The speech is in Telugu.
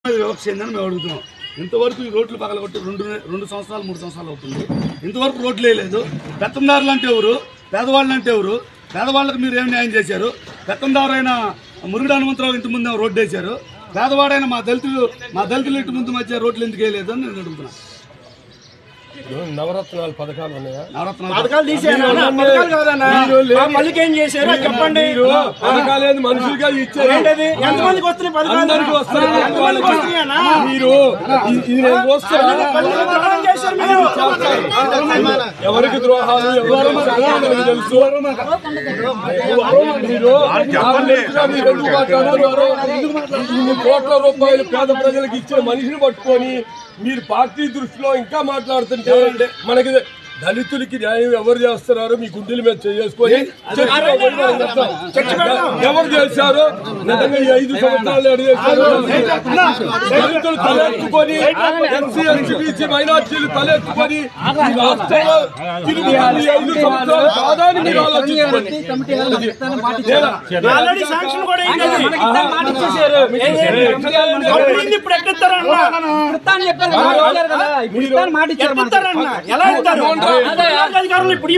వివక్ష ఏందని మేము అడుగుతున్నాం. ఇంతవరకు ఈ రోడ్లు పగలగొట్టి రెండు సంవత్సరాలు 3 సంవత్సరాలు అవుతుంది. ఇంతవరకు రోడ్లు వేయలేదు. పెత్తందారులు అంటే ఎవరు, పేదవాళ్ళు అంటే ఎవరు? పేదవాళ్ళకి మీరు ఏం న్యాయం చేశారు? పెత్తందారైన మురుగుడు హనుమంతరావు ఇంటి ముందు రోడ్డు వేశారు. పేదవాడైన మా దళితులు ఇంటి ముందు మధ్య రోడ్లు ఎందుకు వేయలేదు అని నేను అడుగుతున్నాను. నవరత్నాలు పథకాలు ఉన్నాయా? పథకాలు తీసేయనా? పథకాలు చేశారు చెప్పండి. పథకాలు మనుషులుగా ఇచ్చారు. ఎంతమందికి వస్తున్నాయి పథకాలు? అందరికీ వస్తాయి. మీరు ఎవరికి ద్రోహాలు తెలుసు. మీరు ఇన్ని కోట్ల రూపాయలు పేద ప్రజలకు ఇచ్చే మనిషిని పట్టుకొని మీరు పార్టీ దృష్టిలో ఇంకా మాట్లాడుతుంటే మనకి దళితులకి న్యాయం ఎవరు చేస్తున్నారు? మీ గుండెల మీద చేసుకొని ఎవరు చేశారు? నిజంగా ఈ 5 సంవత్సరాలు దళితులు తలెత్తుకొని ఎస్సీ ఎస్టీ బీసీ మైనార్టీలు తలెత్తుకొని రాష్ట్రంలో తిరిగి 5 సంవత్సరాలు కాదని మీరు ఆలోచించుకోండి. అధికారులు ఇప్పుడు